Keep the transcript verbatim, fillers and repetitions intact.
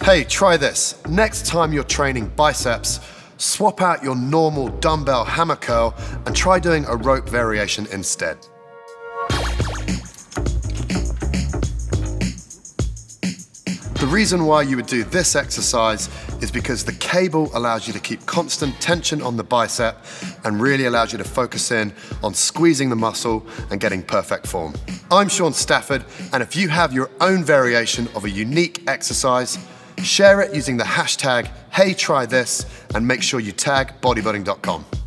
Hey, try this. Next time you're training biceps, swap out your normal dumbbell hammer curl and try doing a rope variation instead. The reason why you would do this exercise is because the cable allows you to keep constant tension on the bicep and really allows you to focus in on squeezing the muscle and getting perfect form. I'm Shaun Stafford, and if you have your own variation of a unique exercise, share it using the hashtag Hey Try This and make sure you tag bodybuilding dot com.